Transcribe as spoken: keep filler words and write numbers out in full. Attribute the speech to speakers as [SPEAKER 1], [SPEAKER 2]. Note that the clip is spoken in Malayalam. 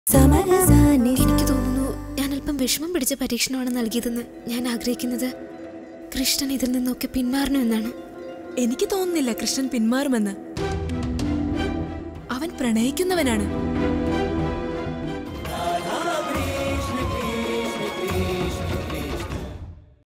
[SPEAKER 1] എനിക്ക് തോന്നുന്നു ഞാൻ അല്പം വിഷമം പിടിച്ച പരീക്ഷണമാണ് നൽകിയതെന്ന്. ഞാൻ ആഗ്രഹിക്കുന്നത് കൃഷ്ണൻ ഇതിൽ നിന്നൊക്കെ പിന്മാറണമെന്നാണ്.
[SPEAKER 2] എനിക്ക് തോന്നുന്നില്ല കൃഷ്ണൻ പിന്മാറുമെന്ന്. അവൻ പ്രണയിക്കുന്നവനാണ്.